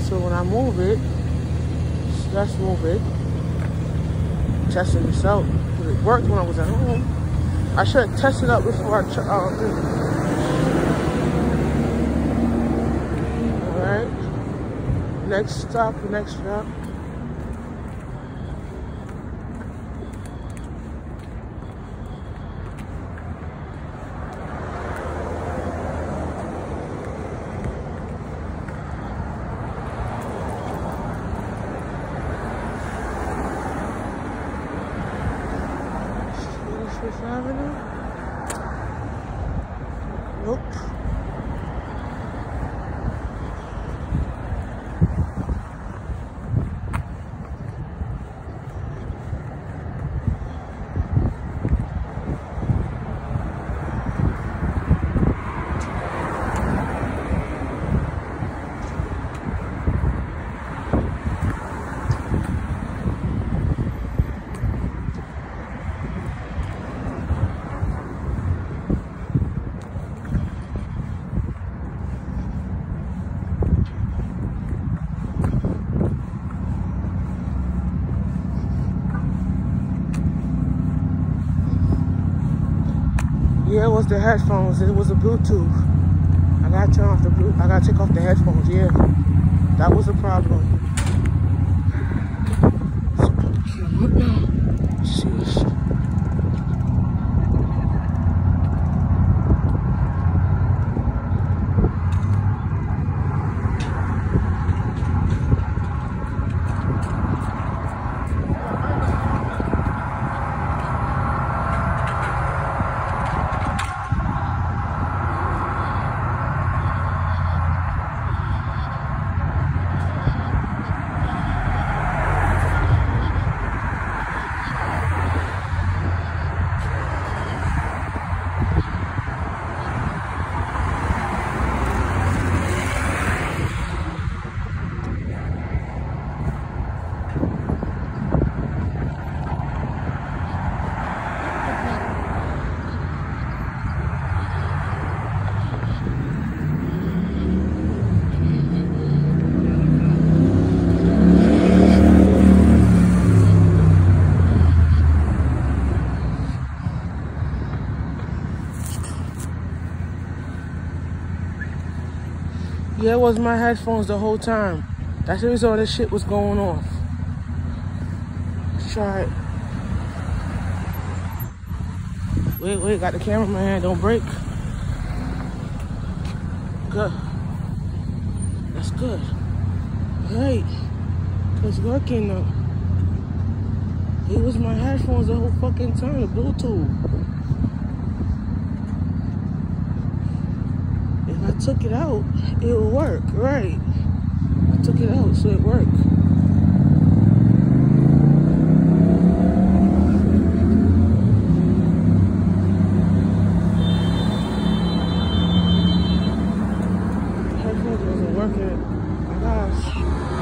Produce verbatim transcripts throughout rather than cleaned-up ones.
So when I move it, let's move it. Testing this out. It worked when I was at home. I should have tested it out before I uh, did it. Alright. Next stop, next stop. Fifth Avenue? Nope. Yeah, it was the headphones. It was the Bluetooth. I gotta turn off the Bluetooth. I gotta take off the headphones. Yeah, that was a problem. Sheesh. Yeah, it was my headphones the whole time. That's the reason all this shit was going off. Let's try it. Wait, wait, got the camera in my hand, don't break. Good. That's good. Alright. It's working now. It was my headphones the whole fucking time, the Bluetooth. If I took it out, it would work, right? I took it out, so it worked. Headphones wasn't working. My gosh.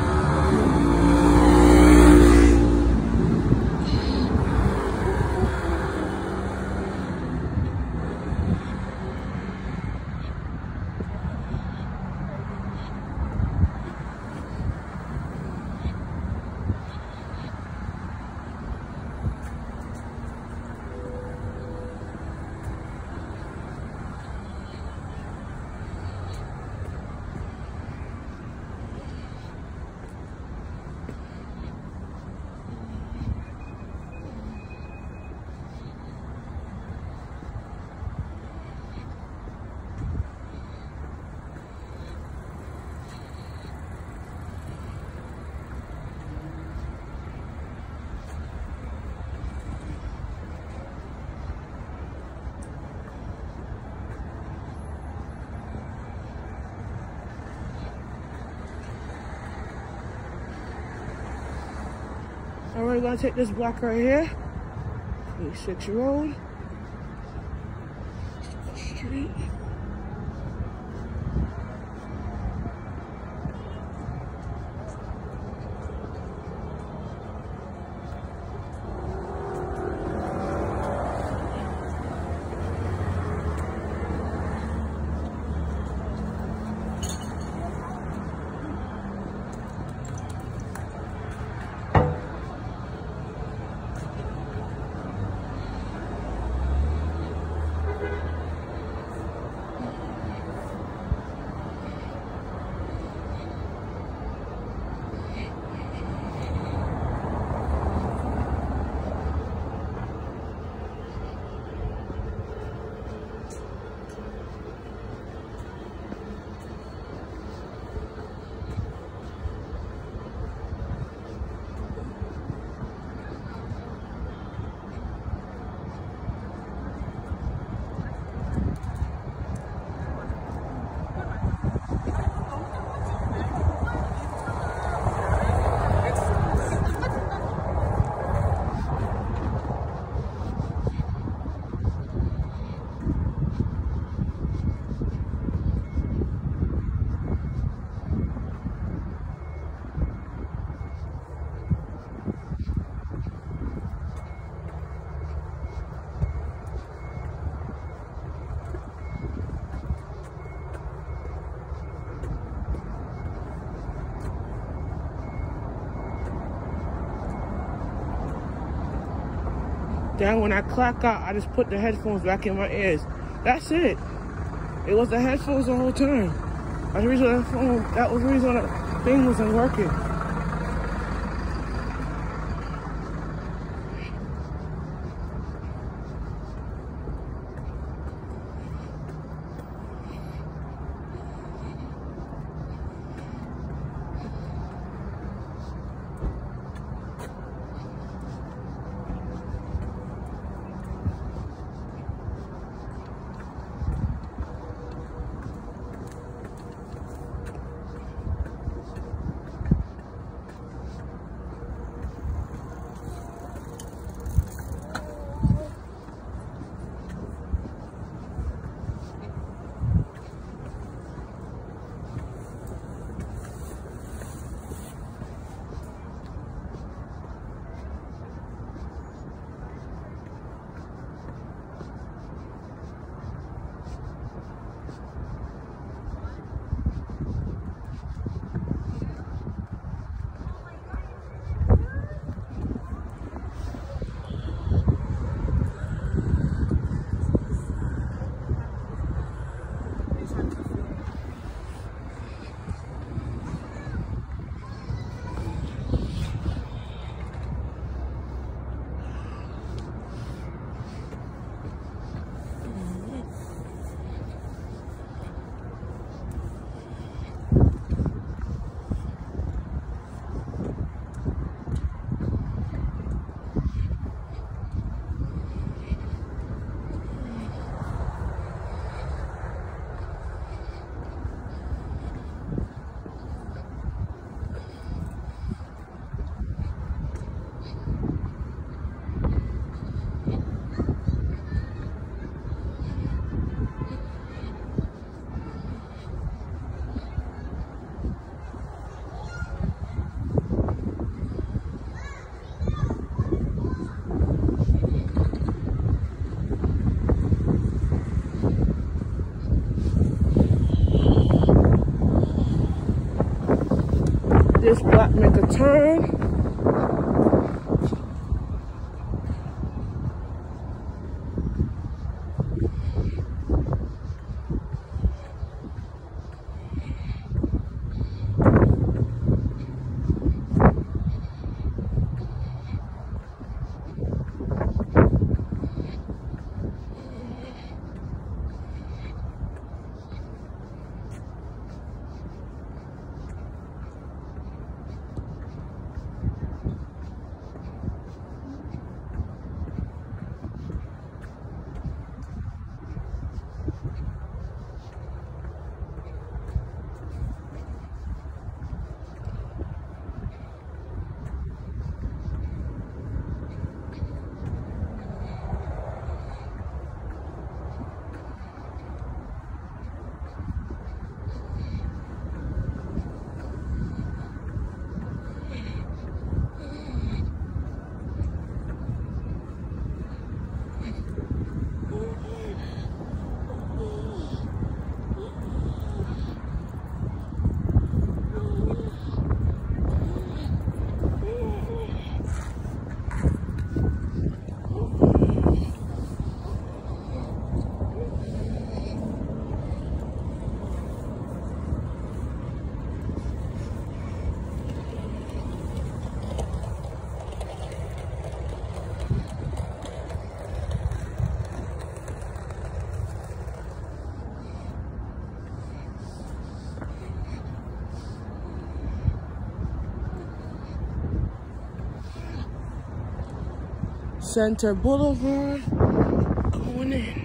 Alright, we're gonna take this block right here. eighty-six Road. Street. Then when I clock out, I just put the headphones back in my ears. That's it. It was the headphones the whole time. That's the reason that phone, that was the reason that thing wasn't working. This block make a turn. Center Boulevard, going in.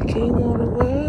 king of the world.